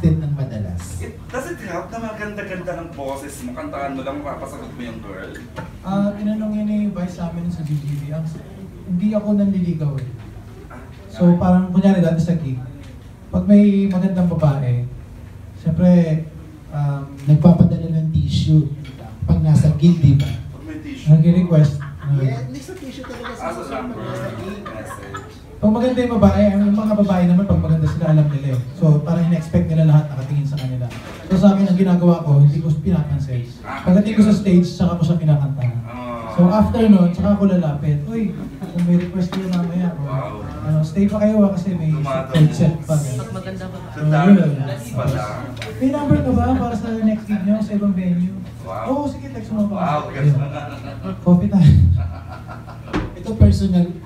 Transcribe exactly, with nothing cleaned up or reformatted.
din ng madalas. It, does it help na maganda-ganda ng boses mo? Kantahan mo lang, mapapasagot mo yung girl? Ah, tinanong yun ni Vice sa amin sa G G B. Ang, hindi ako nanliligaw eh. So parang kunyari dati sa gig, pag may magandang babae, siyempre um, Nagpapadala ng tissue pag nasa gig, di ba? Pag may tissue. nag-request. Uh, Yeah, hindi sa tissue talaga sa Asa social number, media, sa gig. message. pag maganda yung babae, ang mga babae naman pag maganda sila alam nila eh. So parang in-expect nila lahat nakatingin sa kanila. So sa akin ang ginagawa ko, hindi ko pinapansin. Pagdating ko sa stage, saka ko siya kinakantahan. So after nun, saka ako lalapit. Uy, kung may request kayo mamaya, o, Wow. ano, stay pa kayo ah, kasi may third set pa. eh. Pag maganda ba? Sa dami pala. May number ka ba para sa next gig nyo sa ibang venue? Wow. Oo, sige, text mo ba? Wow, Ayun. Coffee time. Ito personal